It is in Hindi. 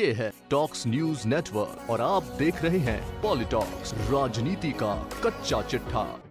ये है टॉक्स न्यूज नेटवर्क और आप देख रहे हैं पॉलिटॉक्स, राजनीति का कच्चा चिट्ठा।